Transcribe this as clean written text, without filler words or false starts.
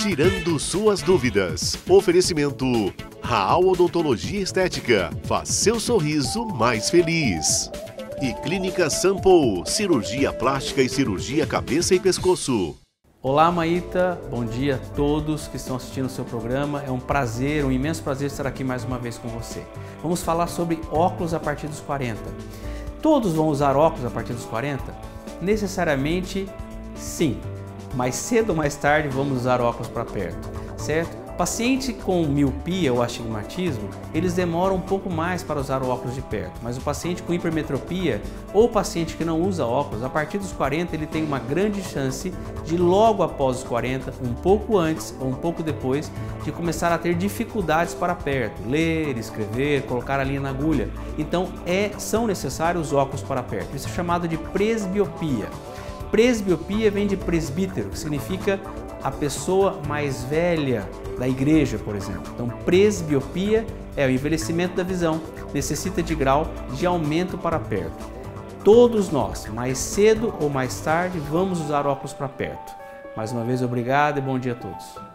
tirando suas dúvidas. Oferecimento Raal Odontologia Estética. Faz seu sorriso mais feliz. E Clínica Sampo, cirurgia plástica e cirurgia cabeça e pescoço. Olá, Maíta, bom dia a todos que estão assistindo o seu programa. É um prazer, um imenso prazer estar aqui mais uma vez com você. Vamos falar sobre óculos a partir dos 40. Todos vão usar óculos a partir dos 40? Necessariamente sim, mais cedo ou mais tarde vamos usar óculos para perto, certo? Paciente com miopia ou astigmatismo, eles demoram um pouco mais para usar o óculos de perto, mas o paciente com hipermetropia ou paciente que não usa óculos, a partir dos 40 ele tem uma grande chance de logo após os 40, um pouco antes ou um pouco depois, de começar a ter dificuldades para perto, ler, escrever, colocar a linha na agulha. Então são necessários óculos para perto, isso é chamado de presbiopia. Presbiopia vem de presbítero, que significa a pessoa mais velha da igreja, por exemplo. Então, presbiopia é o envelhecimento da visão, necessita de grau de aumento para perto. Todos nós, mais cedo ou mais tarde, vamos usar óculos para perto. Mais uma vez, obrigado e bom dia a todos.